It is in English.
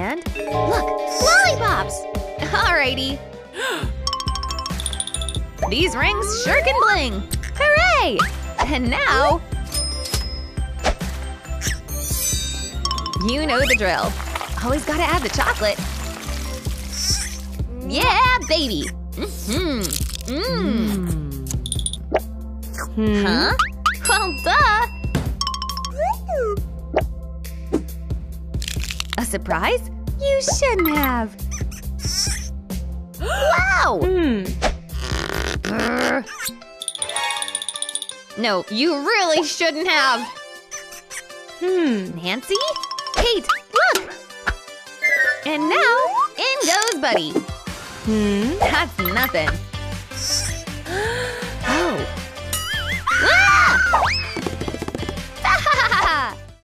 And look, lollipops! Alrighty. These rings sure can bling! Hooray! And now… you know the drill. Always gotta add the chocolate. Yeah, baby! Huh? Well, duh! A surprise? You shouldn't have! Wow! No, you really shouldn't have! Nancy? Kate, look! And now, in goes Buddy! That's nothing.